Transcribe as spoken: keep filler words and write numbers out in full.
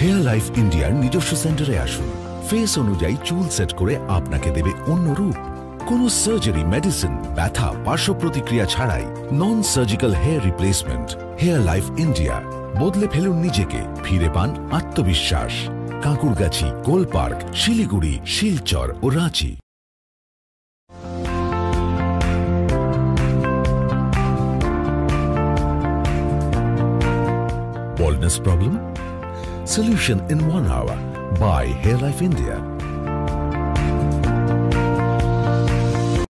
Hair life ইন্ডিয়ার নিজস্ব সেন্টারে আসুন। ফেস অনুযায়ী চুল সেট করে আপনাকে দেবে অন্য রূপ। কোনো সার্জারি, মেডিসিন, ব্যথা, পার্শ্ব প্রতিক্রিয়া ছাড়াই non surgical hair replacement. Hair Life India, বদলে ফেলুন নিজেকে, ফিরে পান আত্মবিশ্বাস। কাঁকুরগাছি, গোলপার্ক, শিলিগুড়ি, শিলচর ও Ranchi. Baldness problem? Solution in one hour by Hair Life India.